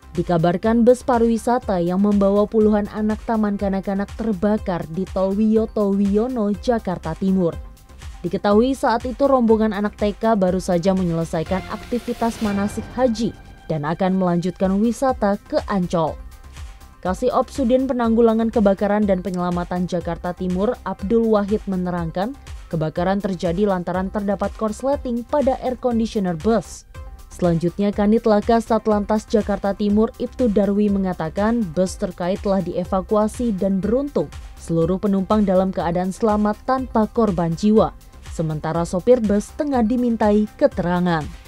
Dikabarkan bus pariwisata yang membawa puluhan anak taman kanak-kanak terbakar di Tol Wiyoto Wiono, Jakarta Timur. Diketahui saat itu rombongan anak TK baru saja menyelesaikan aktivitas manasik haji dan akan melanjutkan wisata ke Ancol. Kasih Sudin Penanggulangan Kebakaran dan Penyelamatan Jakarta Timur, Abdul Wahid menerangkan, kebakaran terjadi lantaran terdapat korsleting pada air conditioner bus. Selanjutnya, Kanit Laka Satlantas Jakarta Timur Ibtu Darwi mengatakan bus terkait telah dievakuasi dan beruntung seluruh penumpang dalam keadaan selamat tanpa korban jiwa. Sementara sopir bus tengah dimintai keterangan.